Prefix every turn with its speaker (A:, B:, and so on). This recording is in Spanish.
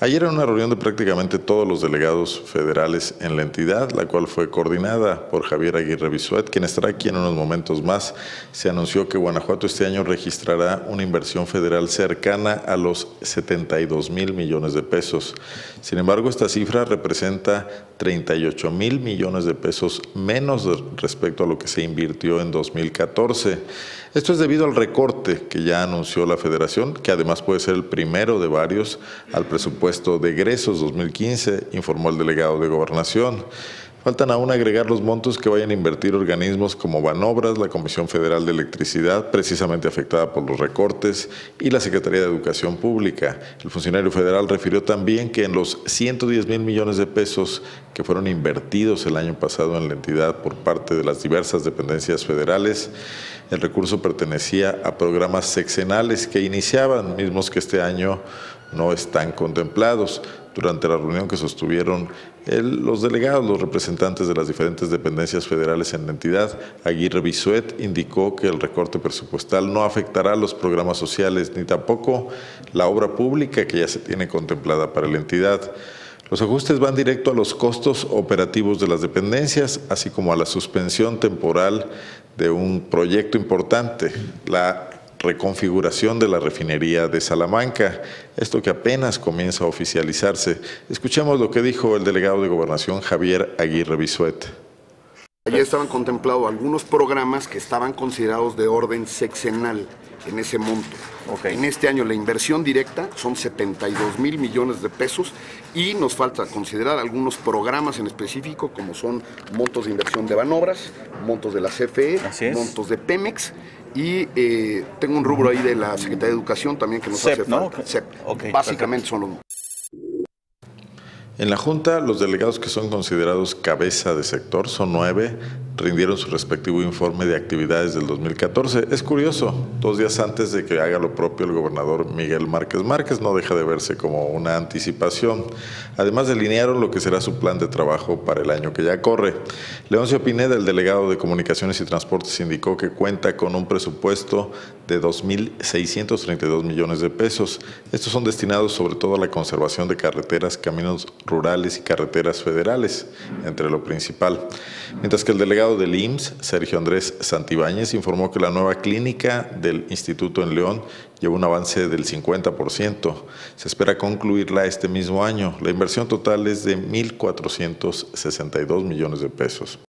A: Ayer en una reunión de prácticamente todos los delegados federales en la entidad, la cual fue coordinada por Javier Aguirre Bisuet, quien estará aquí en unos momentos más, se anunció que Guanajuato este año registrará una inversión federal cercana a los 72,000 millones de pesos. Sin embargo, esta cifra representa 38,000 millones de pesos menos respecto a lo que se invirtió en 2014. Esto es debido al recorte que ya anunció la Federación, que además puede ser el primero de varios al presupuesto de egresos 2015, informó el delegado de Gobernación. Faltan aún agregar los montos que vayan a invertir organismos como Banobras, la Comisión Federal de Electricidad, precisamente afectada por los recortes, y la Secretaría de Educación Pública. El funcionario federal refirió también que en los 110,000 millones de pesos que fueron invertidos el año pasado en la entidad por parte de las diversas dependencias federales, el recurso pertenecía a programas sexenales que iniciaban, mismos que este año no están contemplados. Durante la reunión que sostuvieron los delegados, los representantes de las diferentes dependencias federales en la entidad, Aguirre Bisuet indicó que el recorte presupuestal no afectará los programas sociales ni tampoco la obra pública que ya se tiene contemplada para la entidad. Los ajustes van directo a los costos operativos de las dependencias, así como a la suspensión temporal de un proyecto importante, la reconfiguración de la refinería de Salamanca, esto que apenas comienza a oficializarse. Escuchemos lo que dijo el delegado de Gobernación, Javier Aguirre Bisuet.
B: Allí estaban contemplados algunos programas que estaban considerados de orden sexenal en ese monto. Okay. En este año la inversión directa son 72,000 millones de pesos y nos falta considerar algunos programas en específico como son montos de inversión de Banobras, montos de la CFE, montos de Pemex y tengo un rubro ahí de la Secretaría de Educación también que nos hace falta.
A: ¿No?
B: CEP.
A: Okay,
B: básicamente son los...
A: En la Junta, los delegados que son considerados cabeza de sector, son 9, rindieron su respectivo informe de actividades del 2014. Es curioso, 2 días antes de que haga lo propio el gobernador Miguel Márquez Márquez, no deja de verse como una anticipación. Además, delinearon lo que será su plan de trabajo para el año que ya corre. Leoncio Pineda, el delegado de Comunicaciones y Transportes, indicó que cuenta con un presupuesto de 2,632 millones de pesos. Estos son destinados sobre todo a la conservación de carreteras, caminos rurales y carreteras federales, entre lo principal. Mientras que el delegado del IMSS, Sergio Andrés Santibáñez, informó que la nueva clínica del Instituto en León lleva un avance del 50%. Se espera concluirla este mismo año. La inversión total es de 1,462 millones de pesos.